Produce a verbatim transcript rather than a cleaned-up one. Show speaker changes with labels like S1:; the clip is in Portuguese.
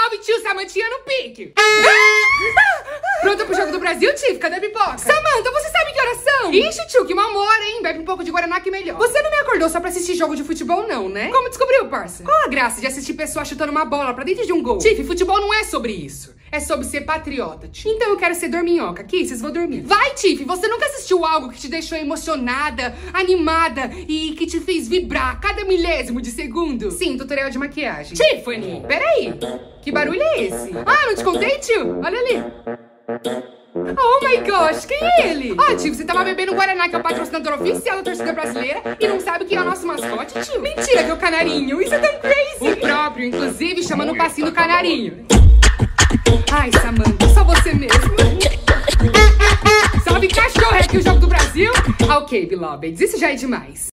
S1: salve, tio Samantinha no pique. Pronta pro jogo do Brasil, Tiff? Cadê a pipoca? Samanta, você sabe que horas são? Ixi, tio, que mal mora, hein? Bebe um pouco de Guaraná que melhor. Você não me acordou só pra assistir jogo de futebol, não, né? Como descobriu, parça? Qual a graça de assistir pessoa chutando uma bola pra dentro de um gol? Tiff, futebol não é sobre isso. É sobre ser patriota, Tiff. Então eu quero ser dorminhoca. Kisses, vou dormir. Vai, Tiff, você nunca assistiu algo que te deixou emocionada, animada e que te fez vibrar cada milésimo de segundo? Sim, tutorial de maquiagem. Tiffany, peraí. Que barulho é esse? Ah, não te contei, tio? Olha ali. Oh my gosh, quem é ele? Ó, oh, tio, você tava bebendo Guaraná, que é o patrocinador oficial da torcida brasileira, e não sabe quem é o nosso mascote, tio? Mentira, que é o canarinho. Isso é tão crazy. O próprio, inclusive, chamando o passinho do canarinho. Ai, Samanta, só você mesmo. Salve, cachorro, é aqui o jogo do Brasil? Ok, beloveds, isso já é demais.